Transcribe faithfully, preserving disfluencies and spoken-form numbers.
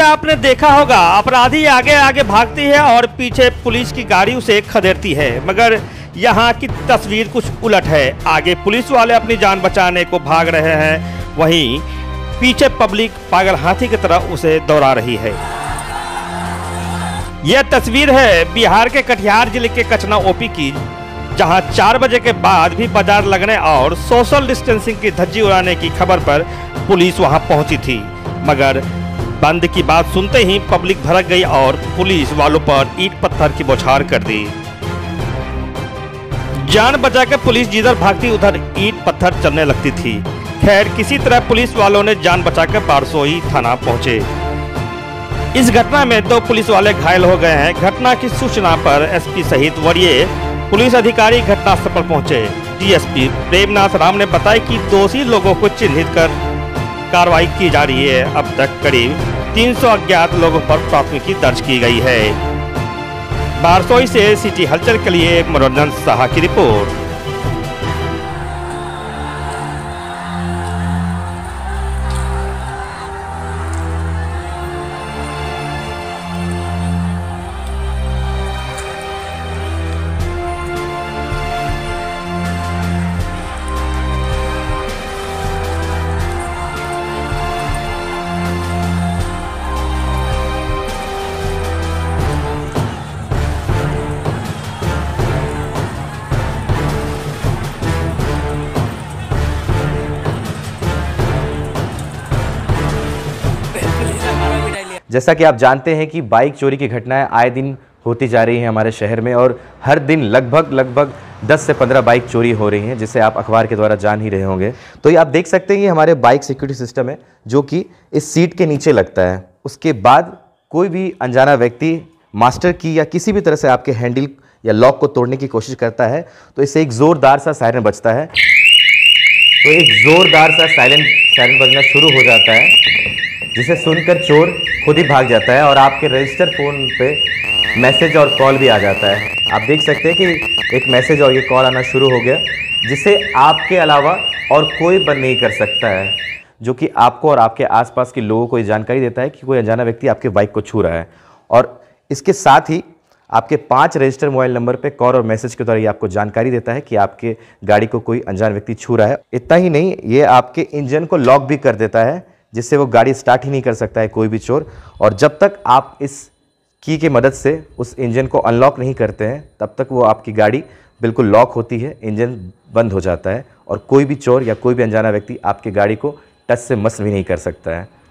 आपने देखा होगा, अपराधी आगे आगे भागती है और पीछे पुलिस की गाड़ी उसे खदेड़ती है, मगर यहाँ की तस्वीर कुछ उलट है। आगे पुलिस वाले अपनी जान बचाने को भाग रहे हैं, वहीं पीछे पब्लिक पागल हाथी की तरह उसे दौड़ा रही है। यह तस्वीर है बिहार के कटिहार जिले के कचना ओपी की, जहां चार बजे के बाद भी बाजार लगने और सोशल डिस्टेंसिंग की धज्जी उड़ाने की खबर पर पुलिस वहां पहुंची थी, मगर बंद की बात सुनते ही पब्लिक भड़क गई और पुलिस वालों पर ईंट पत्थर की बौछार कर दी। जान बचाकर पुलिस जिधर भागती उधर ईंट पत्थर चलने लगती थी। खैर, किसी तरह पुलिस वालों ने जान बचाकर बारसोई थाना पहुंचे। इस घटना में दो पुलिस वाले घायल हो गए हैं। घटना की सूचना पर एसपी सहित वरीय पुलिस अधिकारी घटनास्थल पर पहुंचे। डीएसपी प्रेमनाथ राम ने बताया कि दोषी लोगों को चिन्हित कर कार्रवाई की जा रही है। अब तक करीब तीन सौ अज्ञात लोगों पर प्राथमिकी दर्ज की गई है। बारसोई से सिटी हलचल के लिए मनोरंजन साहा की रिपोर्ट। जैसा कि आप जानते हैं कि बाइक चोरी की घटनाएं आए दिन होती जा रही हैं हमारे शहर में, और हर दिन लगभग लगभग दस से पंद्रह बाइक चोरी हो रही हैं, जिसे आप अखबार के द्वारा जान ही रहे होंगे। तो ये आप देख सकते हैं कि हमारे बाइक सिक्योरिटी सिस्टम है जो कि इस सीट के नीचे लगता है। उसके बाद कोई भी अनजाना व्यक्ति मास्टर की या किसी भी तरह से आपके हैंडल या लॉक को तोड़ने की कोशिश करता है तो इससे एक ज़ोरदार सा सायरन बजता है। तो एक ज़ोरदार सा सायरन सायरन बजना शुरू हो जाता है, जिसे सुनकर चोर खुद ही भाग जाता है और आपके रजिस्टर फ़ोन पे मैसेज और कॉल भी आ जाता है। आप देख सकते हैं कि एक मैसेज और ये कॉल आना शुरू हो गया, जिसे आपके अलावा और कोई बंद नहीं कर सकता है, जो कि आपको और आपके आसपास के लोगों को ये जानकारी देता है कि कोई अनजाना व्यक्ति आपके बाइक को छू रहा है। और इसके साथ ही आपके पाँच रजिस्टर मोबाइल नंबर पे कॉल और मैसेज के द्वारा ये आपको जानकारी देता है कि आपके गाड़ी को कोई अनजान व्यक्ति छू रहा है। इतना ही नहीं, ये आपके इंजन को लॉक भी कर देता है, जिससे वो गाड़ी स्टार्ट ही नहीं कर सकता है कोई भी चोर। और जब तक आप इस की की मदद से उस इंजन को अनलॉक नहीं करते हैं, तब तक वो आपकी गाड़ी बिल्कुल लॉक होती है, इंजन बंद हो जाता है और कोई भी चोर या कोई भी अनजाना व्यक्ति आपकी गाड़ी को टच से मस भी नहीं कर सकता है।